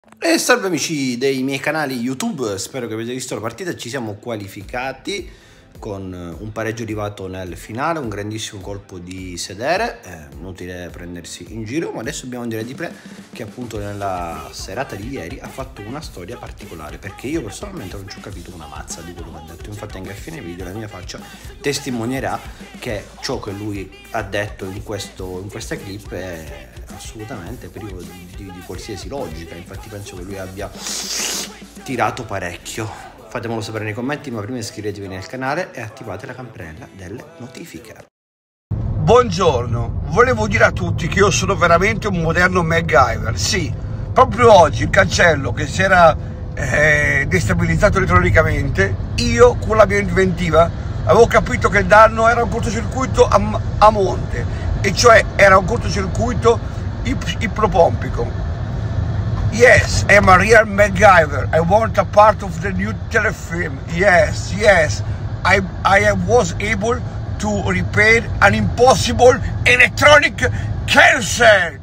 E salve amici dei miei canali YouTube, spero che avete visto la partita. Ci siamo qualificati con un pareggio arrivato nel finale, un grandissimo colpo di sedere, inutile prendersi in giro, ma adesso abbiamo un dire di Pre che appunto nella serata di ieri ha fatto una storia particolare, perché io personalmente non ci ho capito una mazza di quello che ha detto. Infatti anche a fine video la mia faccia testimonierà che ciò che lui ha detto in questa clip è assolutamente privo di qualsiasi logica. Infatti penso che lui abbia tirato parecchio. Fatemelo sapere nei commenti, ma prima iscrivetevi nel canale e attivate la campanella delle notifiche. Buongiorno, volevo dire a tutti che io sono veramente un moderno MacGyver. Sì, proprio oggi il cancello che si era destabilizzato elettronicamente, io con la mia inventiva avevo capito che il danno era un cortocircuito a monte, e cioè era un cortocircuito ipnopompico. Yes, I'm a real MacGyver. I want a part of the new telefilm. Yes, I was able to repair an impossible electronic cancer.